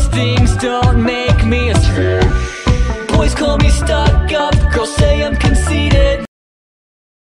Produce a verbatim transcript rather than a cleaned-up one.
things don't make me a star. Boys call me stuck up, girls say I'm